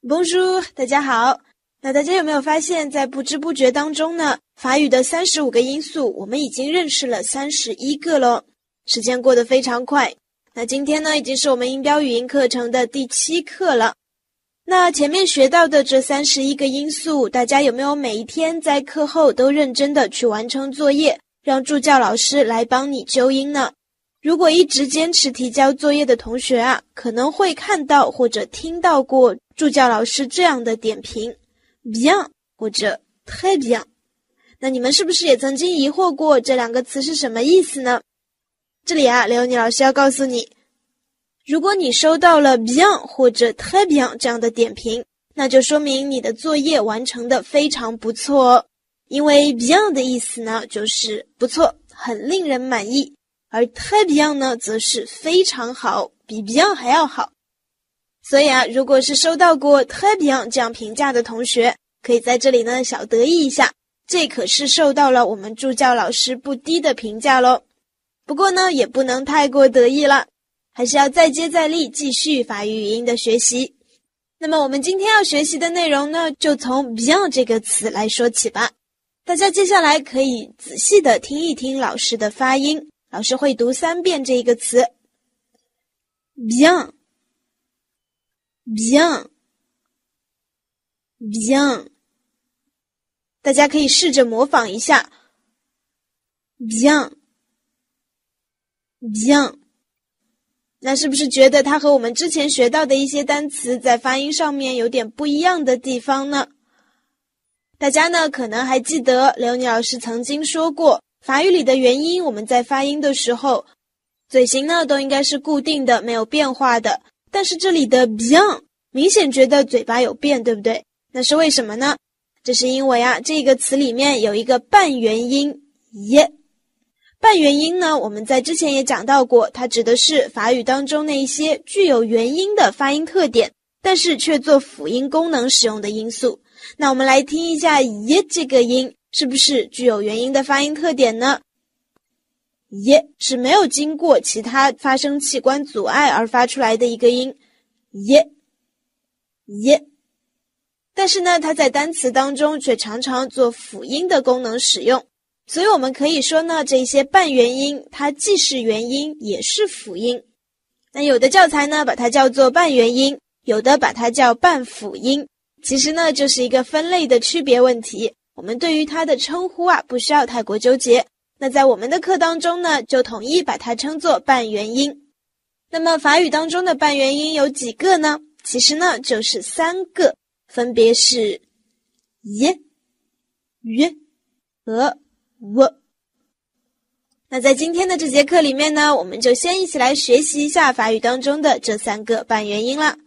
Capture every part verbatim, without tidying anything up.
Bonjour， 大家好。那大家有没有发现，在不知不觉当中呢，法语的三十五个音素，我们已经认识了三十一个了。时间过得非常快。那今天呢，已经是我们音标语音课程的第七课了。那前面学到的这三十一个音素，大家有没有每一天在课后都认真的去完成作业，让助教老师来帮你纠音呢？如果一直坚持提交作业的同学啊，可能会看到或者听到过助教老师这样的点评 bien 或者 très bien。 那你们是不是也曾经疑惑过这两个词是什么意思呢？这里啊，刘妮老师要告诉你，如果你收到了 bien 或者 très bien 这样的点评，那就说明你的作业完成的非常不错哦。因为 bien 的意思呢，就是不错，很令人满意，而 très bien 呢，则是非常好，比 bien 还要好。所以啊，如果是收到过 très bien 这样评价的同学，可以在这里呢小得意一下，这可是受到了我们助教老师不低的评价咯。不过呢，也不能太过得意了，还是要再接再厉，继续法语语音的学习。那么我们今天要学习的内容呢，就从 bien 这个词来说起吧。大家接下来可以仔细的听一听老师的发音，老师会读三遍这一个词 bien bien bien， 大家可以试着模仿一下 bien bien。 那是不是觉得它和我们之前学到的一些单词在发音上面有点不一样的地方呢？大家呢可能还记得刘妮老师曾经说过，法语里的元音我们在发音的时候，嘴型呢都应该是固定的，没有变化的。但是这里的 bien 明显觉得嘴巴有变，对不对？那是为什么呢？这是因为啊，这个词里面有一个半元音耶。半元音呢，我们在之前也讲到过，它指的是法语当中那一些具有元音的发音特点，但是却做辅音功能使用的因素。那我们来听一下耶这个音是不是具有元音的发音特点呢？耶是没有经过其他发声器官阻碍而发出来的一个音，耶耶。但是呢，它在单词当中却常常做辅音的功能使用，所以我们可以说呢，这些半元音它既是元音也是辅音。那有的教材呢把它叫做半元音，有的把它叫半辅音，其实呢就是一个分类的区别问题，我们对于它的称呼啊不需要太过纠结。那在我们的课当中呢，就统一把它称作半元音。那么法语当中的半元音有几个呢？其实呢就是三个，分别是耶、约和我。那在今天的这节课里面呢，我们就先一起来学习一下法语当中的这三个半元音啦。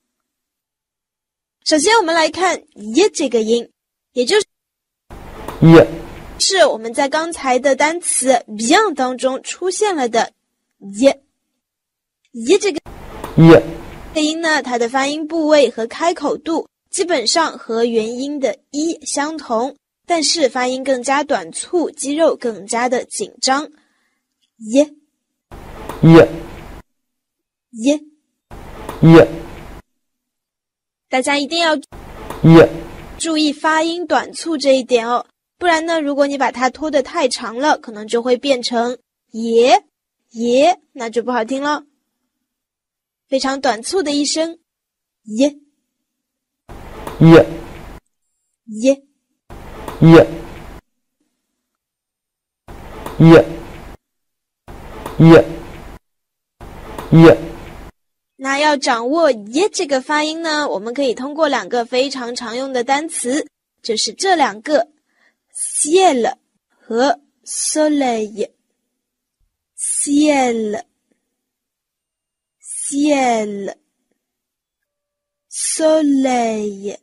首先我们来看耶这个音，也就是耶是我们在刚才的单词 bien 当中出现了的耶。耶这个耶的音呢，它的发音部位和开口度基本上和元音的一相同，但是发音更加短促，肌肉更加的紧张。耶耶耶耶，大家一定要耶注意发音短促这一点哦，不然呢，如果你把它拖得太长了，可能就会变成耶耶，那就不好听了。非常短促的一声耶耶耶耶耶耶耶。那要掌握耶这个发音呢，我们可以通过两个非常常用的单词，就是这两个 ciel 和 soleil。 ciel ciel soleil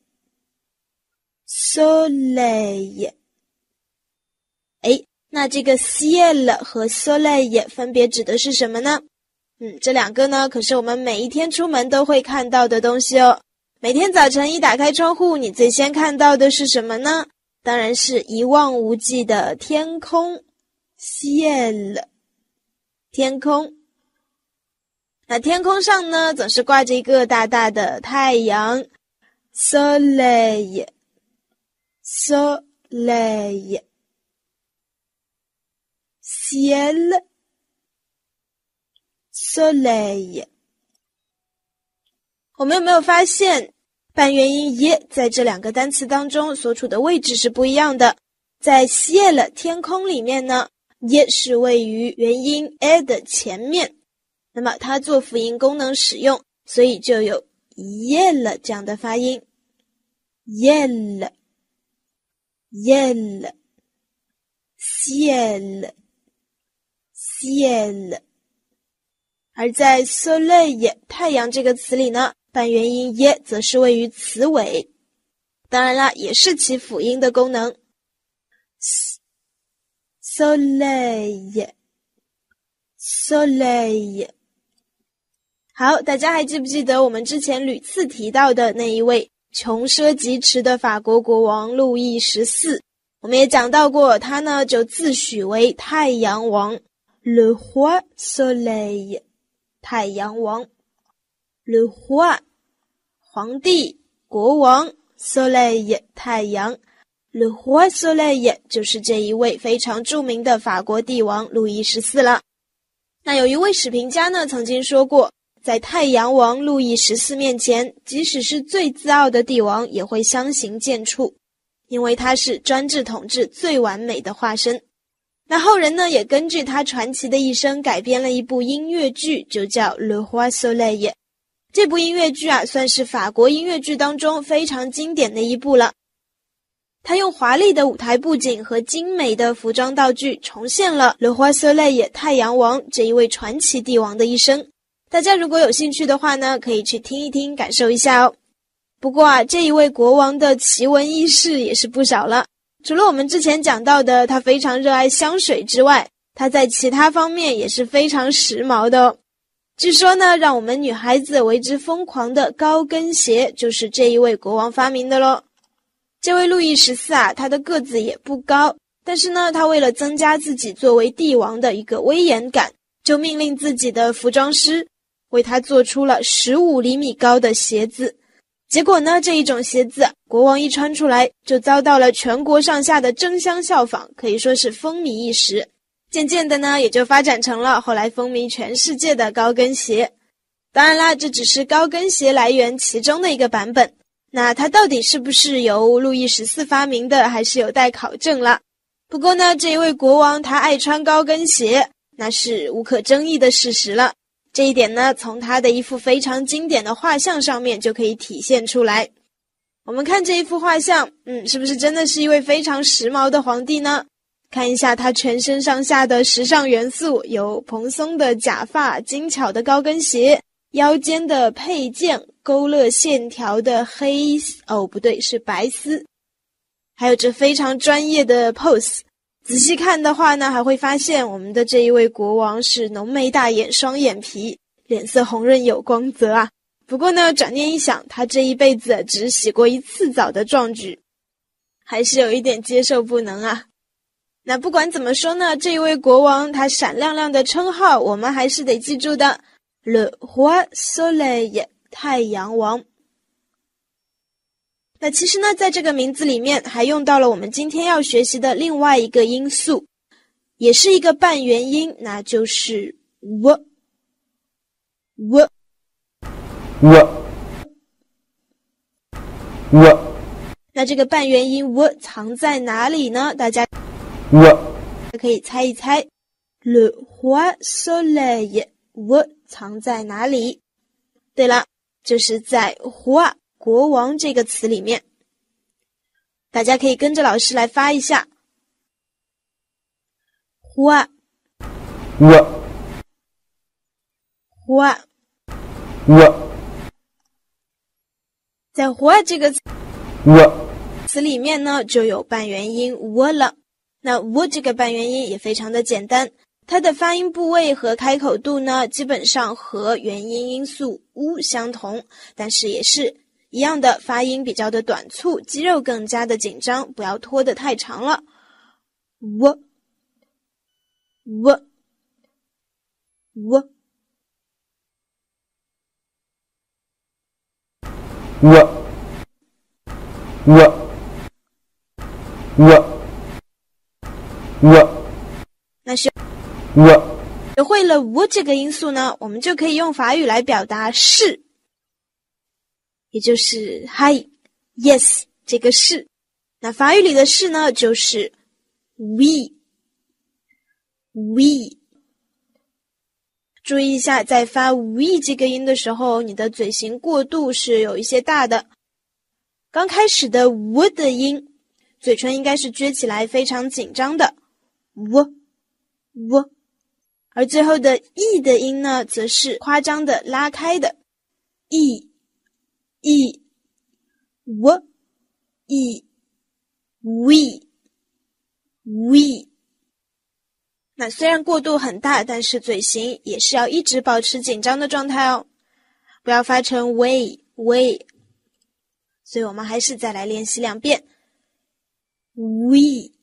soleil。 诶，那这个 ciel 和 soleil 分别指的是什么呢？嗯，这两个呢，可是我们每一天出门都会看到的东西哦。每天早晨一打开窗户，你最先看到的是什么呢？当然是一望无际的天空 ciel 天空。那天空上呢，总是挂着一个大大的太阳 soleil soleil ciel soleil。 我们有没有发现半元音 ye 在这两个单词当中所处的位置是不一样的？在 ciel 天空里面呢， ye 是位于元音 a 的前面，那么它做辅音功能使用，所以就有 yel 这样的发音 yel yel ciel ciel。 而在 soleil 太阳这个词里呢，半元音 ye 则是位于词尾，当然啦，也是起辅音的功能 soleil soleil。 好，大家还记不记得我们之前屡次提到的那一位穷奢极侈的法国国王路易十四？我们也讲到过，他呢就自诩为太阳王 Le roi soleil， 太阳王 Le roi， 皇帝国王 soleil， 太阳 Le roi soleil 就是这一位非常著名的法国帝王路易十四了。那有一位史评家呢曾经说过，在太阳王路易十四面前，即使是最自傲的帝王也会相形见绌，因为他是专制统治最完美的化身。那后人呢也根据他传奇的一生改编了一部音乐剧，就叫 Le roi soleil。 这部音乐剧啊算是法国音乐剧当中非常经典的一部了。他用华丽的舞台布景和精美的服装道具重现了 Le roi soleil 太阳王这一位传奇帝王的一生。大家如果有兴趣的话呢，可以去听一听，感受一下哦。不过啊，这一位国王的奇闻异事也是不少了。除了我们之前讲到的他非常热爱香水之外，他在其他方面也是非常时髦的哦。据说呢，让我们女孩子为之疯狂的高跟鞋就是这一位国王发明的咯。这位路易十四啊，他的个子也不高，但是呢，他为了增加自己作为帝王的一个威严感，就命令自己的服装师为他做出了十五厘米高的鞋子。结果呢，这一种鞋子国王一穿出来就遭到了全国上下的争相效仿，可以说是风靡一时。渐渐的呢，也就发展成了后来风靡全世界的高跟鞋。当然啦，这只是高跟鞋来源其中的一个版本，那它到底是不是由路易十四发明的，还是有待考证了。不过呢，这一位国王他爱穿高跟鞋，那是无可争议的事实了。这一点呢，从他的一幅非常经典的画像上面就可以体现出来。我们看这一幅画像，嗯，是不是真的是一位非常时髦的皇帝呢？看一下他全身上下的时尚元素，有蓬松的假发、精巧的高跟鞋、腰间的佩剑、勾勒线条的黑哦不对是白丝，还有这非常专业的 pose。仔细看的话呢，还会发现我们的这一位国王是浓眉大眼、双眼皮，脸色红润有光泽啊。不过呢，转念一想，他这一辈子只洗过一次澡的壮举，还是有一点接受不能啊。那不管怎么说呢，这一位国王他闪亮亮的称号我们还是得记住的， Le roi soleil 太阳王。那其实呢，在这个名字里面还用到了我们今天要学习的另外一个音素，也是一个半元音，那就是 w w w w。 那这个半元音 w 藏在哪里呢？大家 w 可以猜一猜 Le roi soleil w 藏在哪里？对了，就是在 roi 国王这个词里面。大家可以跟着老师来发一下 roi w roi。 w 在 roi 这个 w 词里面呢，就有半元音 w 了。那 w 这个半元音也非常的简单，它的发音部位和开口度呢，基本上和元音音素 u 相同，但是也是一样的，发音比较的短促，肌肉更加的紧张，不要拖得太长了。w w w w 我我我那学我学会了我这个音素呢，我们就可以用法语来表达是，也就是 hi yes 这个是。那法语里的是呢，就是 we we。注意一下，在发 we 这个音的时候，你的嘴型过渡是有一些大的。刚开始的 w 的音，嘴唇应该是撅起来，非常紧张的 w w， 而最后的 e 的音呢，则是夸张的拉开的 e e w e we we。那虽然过渡很大，但是嘴型也是要一直保持紧张的状态哦，不要发成 we we。所以我们还是再来练习两遍 we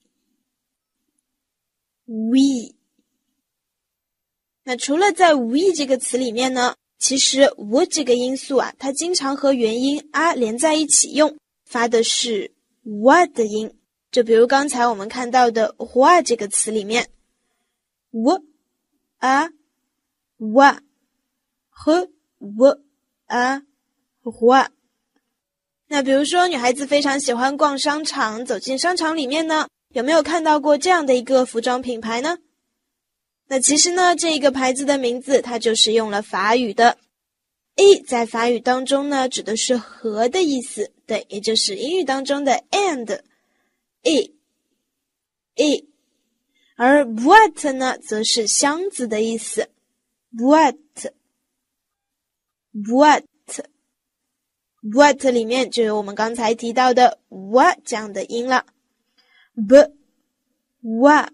we。 那除了在 we 这个词里面呢，其实我这个音素啊，它经常和元音啊连在一起用，发的是 wa 的音。就比如刚才我们看到的 wa 这个词里面， w a wa 和 w a wa。那比如说女孩子非常喜欢逛商场，走进商场里面呢，有没有看到过这样的一个服装品牌呢？那其实呢，这个牌子的名字它就是用了法语的 A， 在法语当中呢指的是和的意思，对，也就是英语当中的 and A A。 而 boîte 呢则是箱子的意思， boîte boîte boîte 里面就有我们刚才提到的 wa 这样的音了 b wa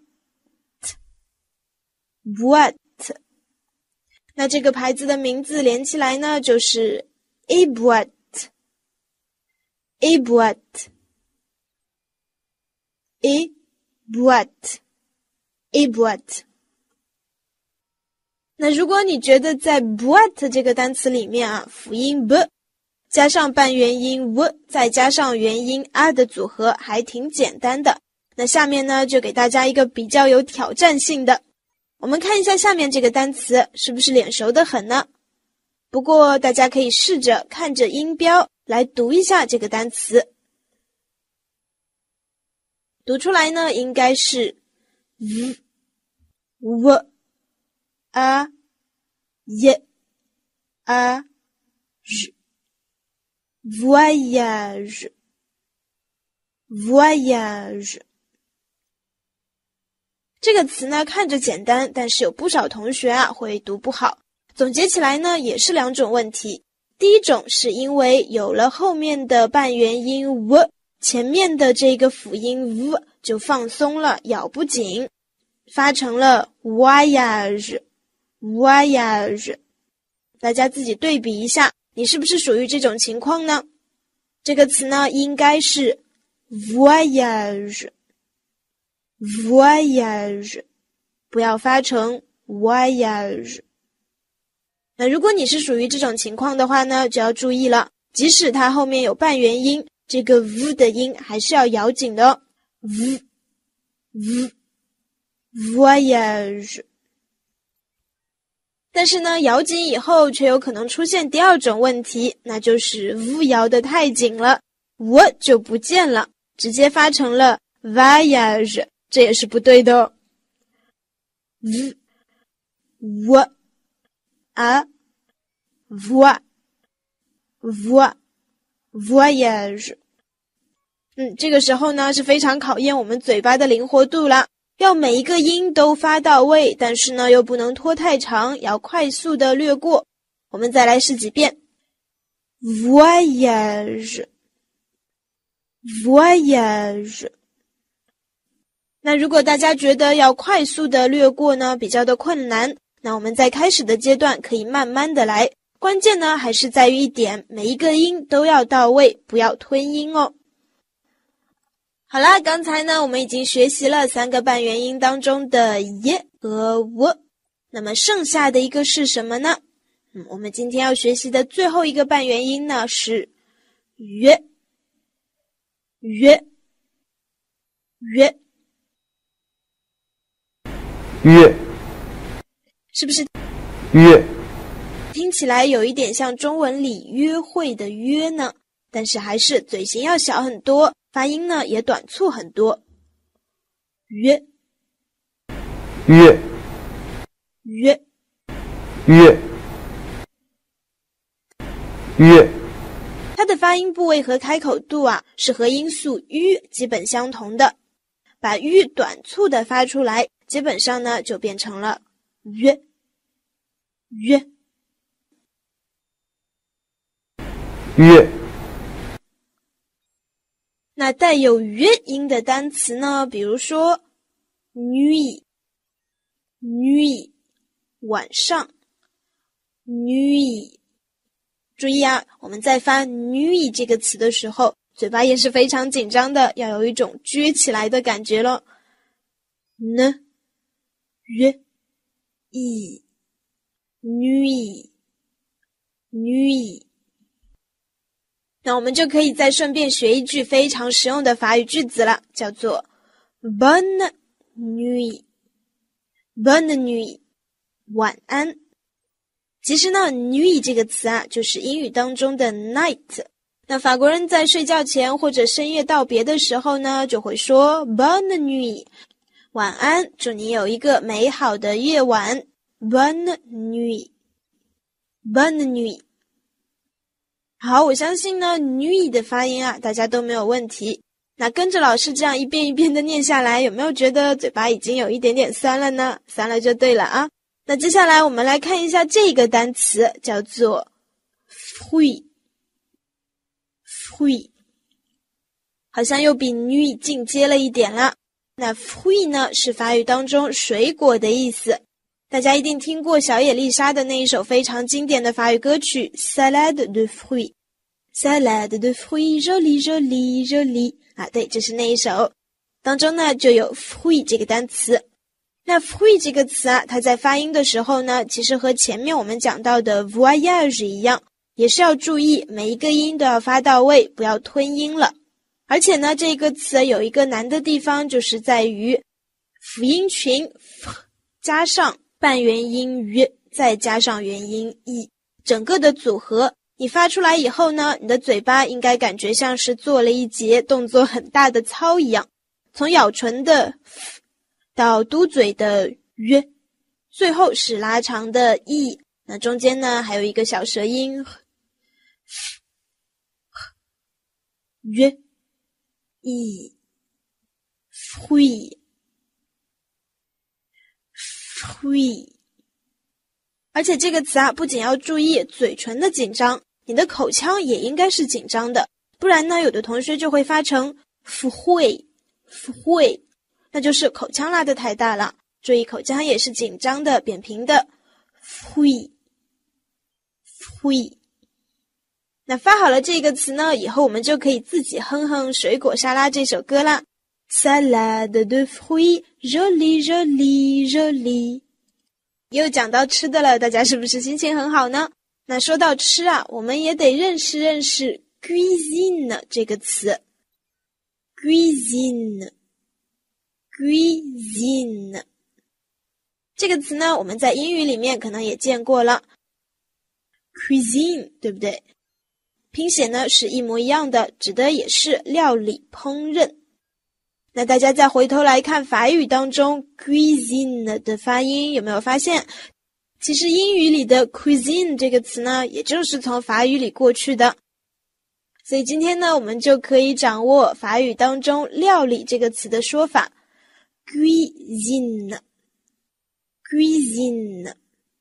boîte。 那这个牌子的名字连起来呢，就是 a boîte a boîte a boîte a boîte。 那如果你觉得在 boîte 这个单词里面啊，辅音 b加上半元音 w 再加上元音 a 的组合还挺简单的，那下面呢就给大家一个比较有挑战性的。我们看一下下面这个单词是不是脸熟得很呢？不过大家可以试着看着音标来读一下这个单词，读出来呢应该是 v w a y a r voyage voyage。 这个词呢看着简单，但是有不少同学啊会读不好。总结起来呢也是两种问题。第一种是因为有了后面的半元音 w， 前面的这个辅音 v 就放松了，咬不紧，发成了 voyage voyage。 大家自己对比一下，你是不是属于这种情况呢？这个词呢应该是 voyage voyage， 不要发成 voyage。 那如果你是属于这种情况的话呢，就要注意了，即使它后面有半元音，这个 v 的音还是要咬紧的哦， v v voyage。但是呢，咬紧以后却有可能出现第二种问题，那就是 v 咬得太紧了，我就不见了，直接发成了 voyage， 这也是不对的哦。v w a voi voi voyage。 嗯，这个时候呢是非常考验我们嘴巴的灵活度啦。要每一个音都发到位，但是呢又不能拖太长，要快速的略过。我们再来试几遍 voyage voyage。 那如果大家觉得要快速的略过呢比较的困难，那我们在开始的阶段可以慢慢的来，关键呢还是在于一点，每一个音都要到位，不要吞音哦。好啦，刚才呢我们已经学习了三个半元音当中的耶和我，那么剩下的一个是什么呢？嗯，我们今天要学习的最后一个半元音呢是约约约约是不是约听起来有一点像中文里约会的约呢？但是还是嘴型要小很多，发音呢也短促很多。约约约约约它的发音部位和开口度啊是和音素 u 基本相同的，把 u 短促的发出来，基本上呢就变成了约约约。 那带有约音的单词呢，比如说 nuit nuit 晚上 nuit。注意啊，我们在发 nuit 这个词的时候，嘴巴也是非常紧张的，要有一种撅起来的感觉咯。呢约 i nuit nuit。那我们就可以再顺便学一句非常实用的法语句子了，叫做 bonne nuit bonne nuit 晚安。其实呢 nuit 这个词啊就是英语当中的 night， 那法国人在睡觉前或者深夜道别的时候呢就会说 bonne nuit 晚安，祝你有一个美好的夜晚 bonne nuit bonne nuit。好，我相信呢 nuit 的发音啊大家都没有问题。那跟着老师这样一遍一遍的念下来，有没有觉得嘴巴已经有一点点酸了呢？酸了就对了啊。那接下来我们来看一下这个单词，叫做 fruit fruit 好像又比 nuit 进阶了一点了。那 fruit 呢是法语当中水果的意思，大家一定听过小野丽莎的那一首非常经典的法语歌曲 Salade de fruits Salade de fruits jolie jolie jolie 啊，对，这是那一首当中呢就有 fruit 这个单词。那 fruit 这个词啊，它在发音的时候呢，其实和前面我们讲到的 voyage 一样，也是要注意每一个音都要发到位，不要吞音了。而且呢，这个词有一个难的地方，就是在于辅音群 f 加上半元音 u 再加上元音 i， 整个的组合你发出来以后呢，你的嘴巴应该感觉像是做了一节动作很大的操一样，从咬唇的 f 到嘟嘴的 u， 最后是拉长的 i， 那中间呢还有一个小舌音 u i fruit fruit。 而且这个词啊不仅要注意嘴唇的紧张，你的口腔也应该是紧张的，不然呢有的同学就会发成 fruit fruit， 那就是口腔拉得太大了，注意口腔也是紧张的扁平的 fruit fruit。 那发好了这个词呢，以后我们就可以自己哼哼水果沙拉这首歌啦。 Salade de fruits jolie jolie jolie。 又讲到吃的了，大家是不是心情很好呢？那说到吃啊，我们也得认识认识 cuisine 这个词。 cuisine cuisine 这个词呢，我们在英语里面可能也见过了 cuisine， 对不对？拼写呢是一模一样的，指的也是料理烹饪。那大家再回头来看法语当中 cuisine 的发音，有没有发现其实英语里的 cuisine 这个词呢也就是从法语里过去的。所以今天呢我们就可以掌握法语当中料理这个词的说法 cuisine cuisine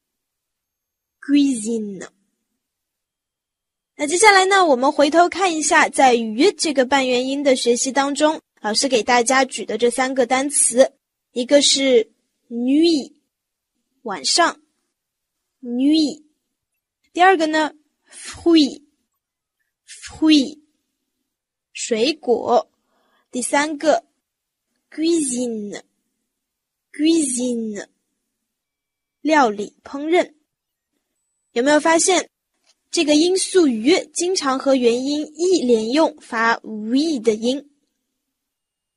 cuisine。 那接下来呢我们回头看一下在于这个半元音的学习当中，老师给大家举的这三个单词，一个是 nuit 晚上 nuit， 第二个呢 fruit fruit 水果，第三个 cuisine cuisine 料理烹饪。有没有发现这个音素于经常和元音 i 连用发 we 的音？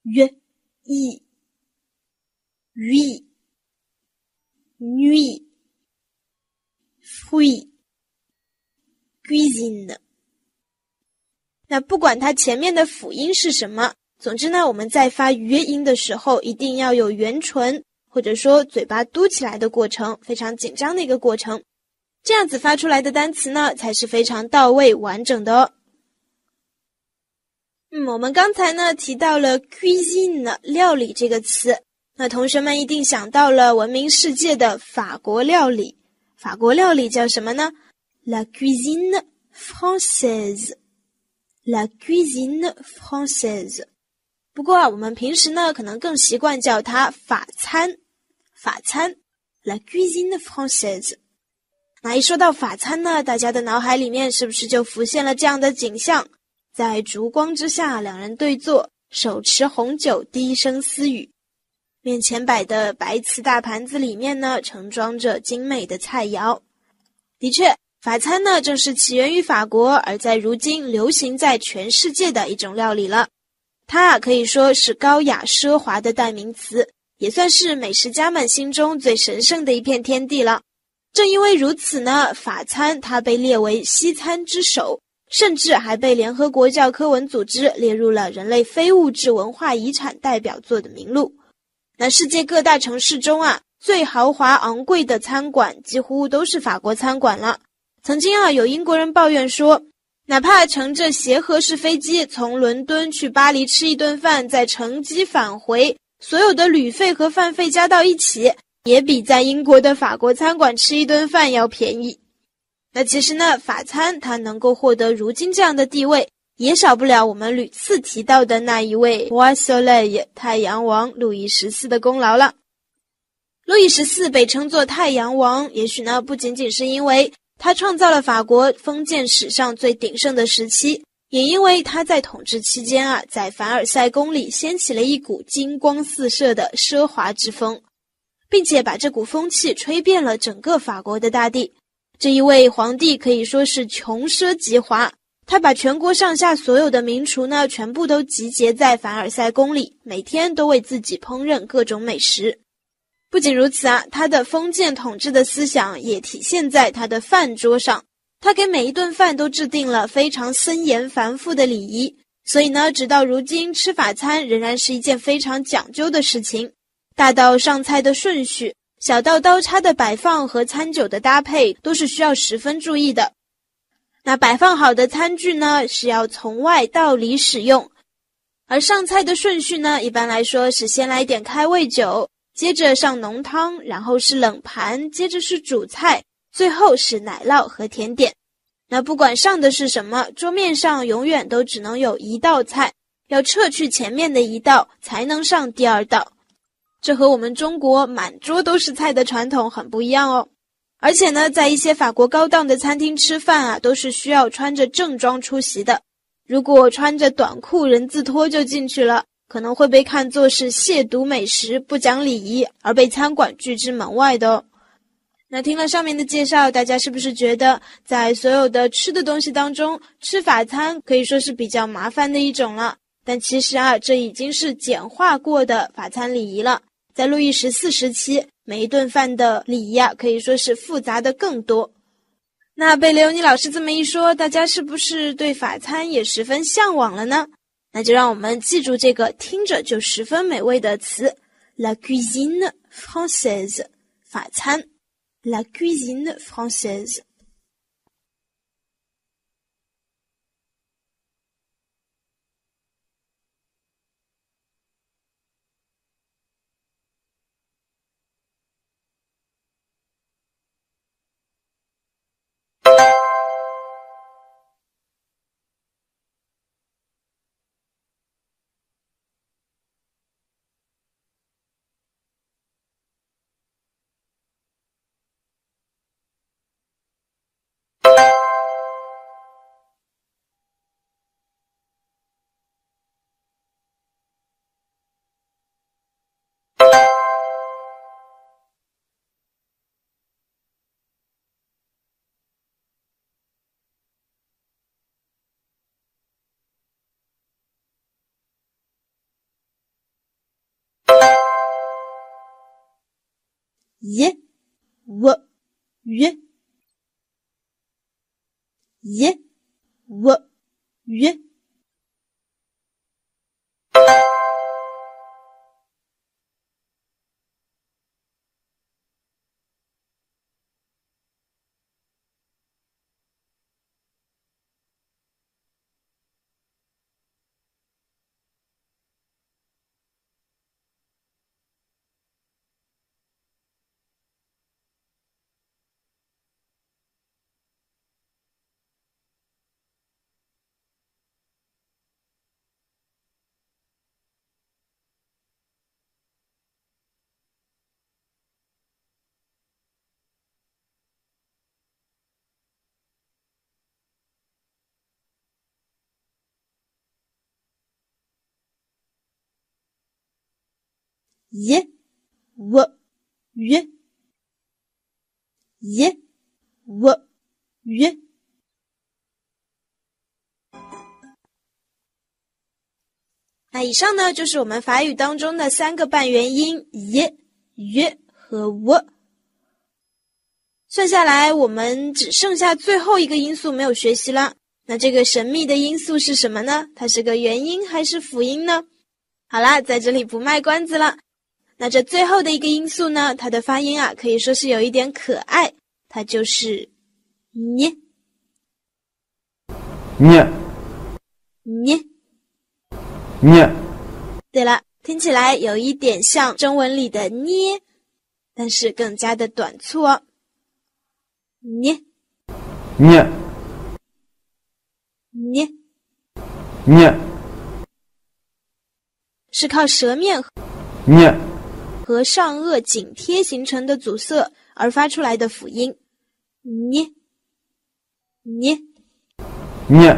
约意 oui nuit fruit cuisine。 那不管它前面的辅音是什么，总之呢，我们在发约音的时候一定要有圆唇或者说嘴巴嘟起来的过程，非常紧张的一个过程，这样子发出来的单词呢才是非常到位完整的哦。嗯，我们刚才呢提到了 cuisine 料理这个词，那同学们一定想到了闻名世界的法国料理。法国料理叫什么呢？ La cuisine française La cuisine française。 不过啊，我们平时呢可能更习惯叫它法餐，法餐 La cuisine française。 那一说到法餐呢，大家的脑海里面是不是就浮现了这样的景象？在烛光之下，两人对坐，手持红酒，低声私语。面前摆的白瓷大盘子里面呢，盛装着精美的菜肴。的确，法餐呢正是起源于法国，而在如今流行在全世界的一种料理了。它啊可以说是高雅奢华的代名词，也算是美食家们心中最神圣的一片天地了。正因为如此呢，法餐它被列为西餐之首，甚至还被联合国教科文组织列入了人类非物质文化遗产代表作的名录。那世界各大城市中啊，最豪华昂贵的餐馆几乎都是法国餐馆了。曾经啊，有英国人抱怨说，哪怕乘着协和式飞机从伦敦去巴黎吃一顿饭，再乘机返回，所有的旅费和饭费加到一起，也比在英国的法国餐馆吃一顿饭要便宜。那其实呢，法餐它能够获得如今这样的地位，也少不了我们屡次提到的那一位 Roi Soleil 太阳王路易十四的功劳了。路易十四被称作太阳王，也许呢不仅仅是因为他创造了法国封建史上最鼎盛的时期，也因为他在统治期间啊，在凡尔赛宫里掀起了一股金光四射的奢华之风，并且把这股风气吹遍了整个法国的大地。这一位皇帝可以说是穷奢极华，他把全国上下所有的名厨呢，全部都集结在凡尔赛宫里，每天都为自己烹饪各种美食。不仅如此啊，他的封建统治的思想也体现在他的饭桌上。他给每一顿饭都制定了非常森严繁复的礼仪，所以呢，直到如今吃法餐仍然是一件非常讲究的事情。大到上菜的顺序，小到刀叉的摆放和餐酒的搭配，都是需要十分注意的。那摆放好的餐具呢，是要从外到里使用，而上菜的顺序呢，一般来说是先来点开胃酒，接着上浓汤，然后是冷盘，接着是主菜，最后是奶酪和甜点。那不管上的是什么，桌面上永远都只能有一道菜，要撤去前面的一道才能上第二道。这和我们中国满桌都是菜的传统很不一样哦。而且呢，在一些法国高档的餐厅吃饭啊，都是需要穿着正装出席的。如果穿着短裤人字拖就进去了，可能会被看作是亵渎美食、不讲礼仪，而被餐馆拒之门外的哦。那听了上面的介绍，大家是不是觉得在所有的吃的东西当中，吃法餐可以说是比较麻烦的一种了？但其实啊，这已经是简化过的法餐礼仪了。在路易十四时期，每一顿饭的礼仪啊，可以说是复杂的更多。那被刘妮老师这么一说，大家是不是对法餐也十分向往了呢？那就让我们记住这个听着就十分美味的词 La cuisine française 法餐 La cuisine française。 耶我约耶我约。耶我约耶我约。那以上呢就是我们法语当中的三个半元音耶、约和我。算下来我们只剩下最后一个因素没有学习了，那这个神秘的因素是什么呢？它是个元音还是辅音呢？好啦，在这里不卖关子了。那这最后的一个因素呢，它的发音啊可以说是有一点可爱，它就是捏捏捏捏。 对了，听起来有一点像中文里的捏，但是更加的短促哦。捏捏捏捏是靠舌面捏和上颚紧贴形成的阻塞而发出来的辅音。捏捏捏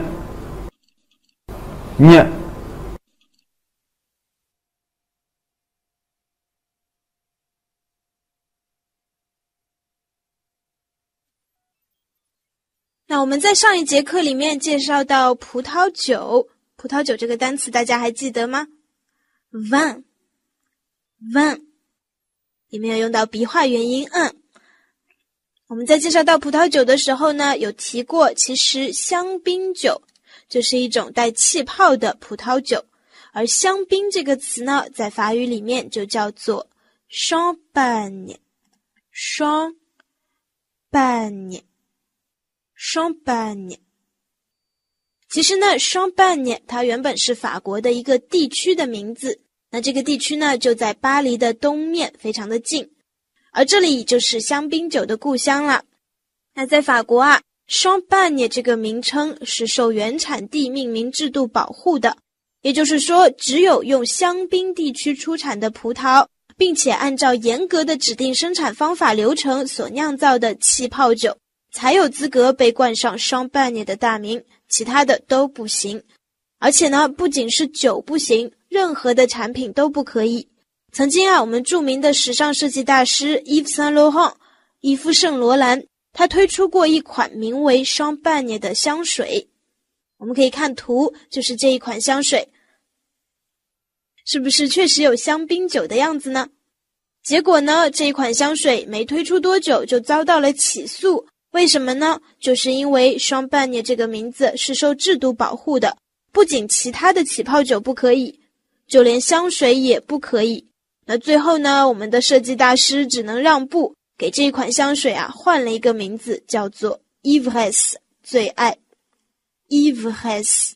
捏。 那我们在上一节课里面介绍到葡萄酒，葡萄酒这个单词大家还记得吗？ vin vin 里面有用到鼻化元音 n。我们在介绍到葡萄酒的时候呢，有提过其实香槟酒就是一种带气泡的葡萄酒，而香槟这个词呢在法语里面就叫做 champagne champagne champagne。 其实呢 champagne 它原本是法国的一个地区的名字，那这个地区呢就在巴黎的东面，非常的近，而这里就是香槟酒的故乡了。那在法国啊 champagne 这个名称是受原产地命名制度保护的，也就是说只有用香槟地区出产的葡萄，并且按照严格的指定生产方法流程所酿造的气泡酒才有资格被冠上 champagne 的大名，其他的都不行。而且呢，不仅是酒不行，任何的产品都不可以。曾经啊，我们著名的时尚设计大师 Yves Saint Laurent 伊夫圣罗兰，他推出过一款名为 champagne 的香水。我们可以看图，就是这一款香水。是不是确实有香槟酒的样子呢？结果呢，这一款香水没推出多久就遭到了起诉。为什么呢？就是因为 champagne 这个名字是受制度保护的，不仅其他的起泡酒不可以，就连香水也不可以。那最后呢，我们的设计大师只能让步，给这一款香水啊换了一个名字，叫做 Ivresse 最爱。 Ivresse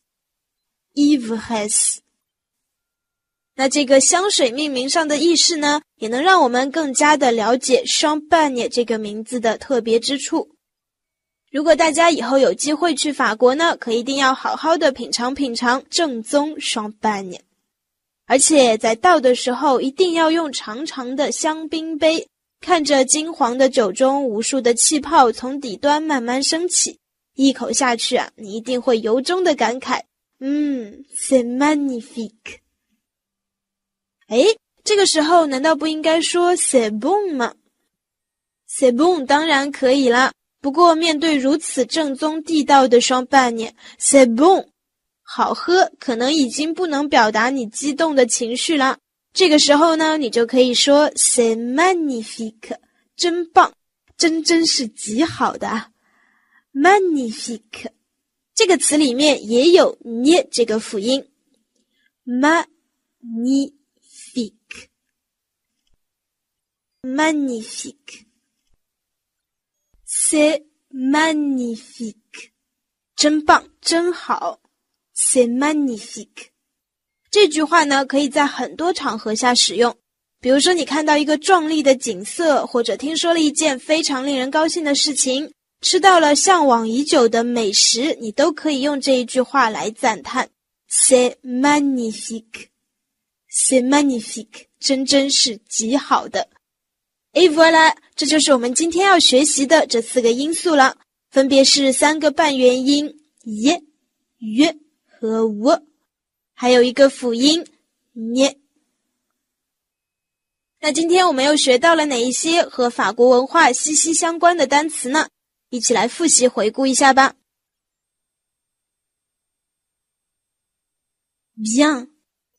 Ivresse。 那这个香水命名上的意识呢，也能让我们更加的了解 champagne 这个名字的特别之处。如果大家以后有机会去法国呢，可一定要好好的品尝品尝正宗 champagne。 而且在倒的时候一定要用长长的香槟杯，看着金黄的酒中无数的气泡从底端慢慢升起，一口下去啊，你一定会由衷的感慨，嗯 c'est magnifique。诶，这个时候难道不应该说 c'est bon 吗？ c'est bon 当然可以啦，不过面对如此正宗地道的 champagne， c'est bon 好喝可能已经不能表达你激动的情绪啦， 这个时候呢，你就可以说 C'est magnifique， 真棒，真真是极好的啊。Magnifique 这个词里面也有 ni 这个辅音 magnifique magnifique c'est magnifique 真棒真好 c'est magnifique 这句话呢可以在很多场合下使用，比如说你看到一个壮丽的景色，或者听说了一件非常令人高兴的事情，吃到了向往已久的美食，你都可以用这一句话来赞叹 C'est magnifique C'est magnifique 真真是极好的。Et voilà， 这就是我们今天要学习的这四个音素了，分别是三个半元音 ye、约和 w， 还有一个辅音 ne。那今天我们又学到了哪一些和法国文化息息相关的单词呢？一起来复习回顾一下吧。Bien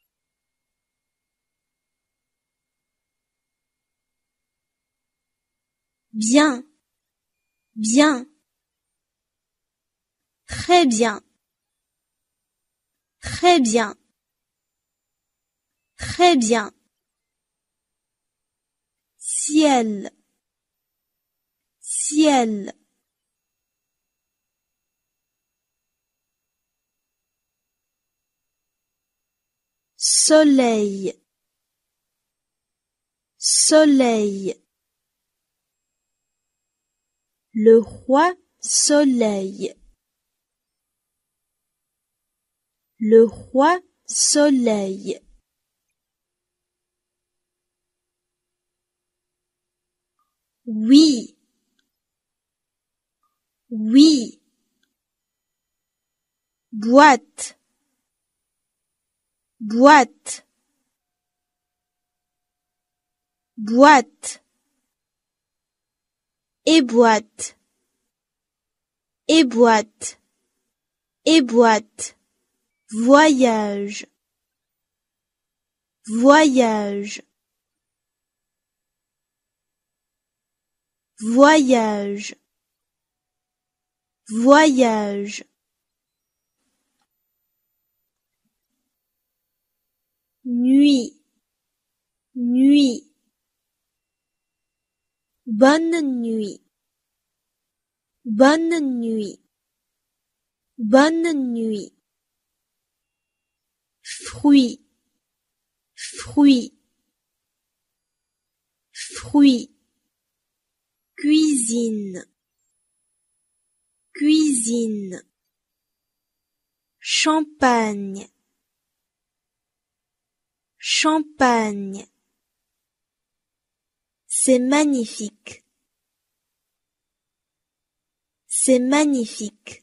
Bien Bien Très bien Très bien Très bien Ciel Ciel Soleil Soleil Le roi soleil Le roi soleil Oui Oui Boîte Boîte Boîte Et boîte Et boîte Et boîte Voyage Voyage Voyage Voyage Nuit Nuit Bonne nuit Bonne nuit Bonne nuit Fruit Fruit Fruit Cuisine Cuisine Champagne Champagne C'est magnifique C'est magnifique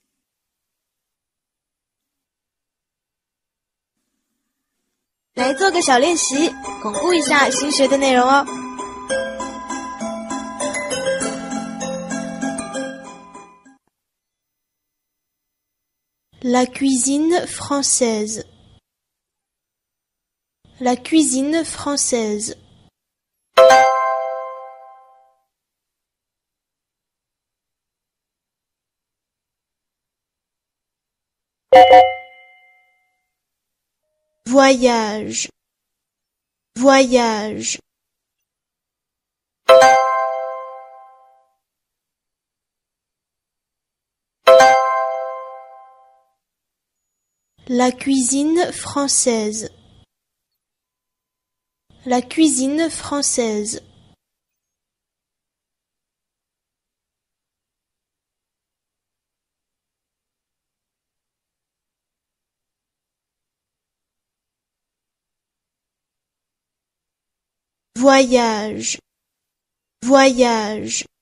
来做个小练习，巩固一下新学的内容哦。La cuisine française. La cuisine française. Voyage. Voyage. La cuisine française. La cuisine française. Voyage. Voyage.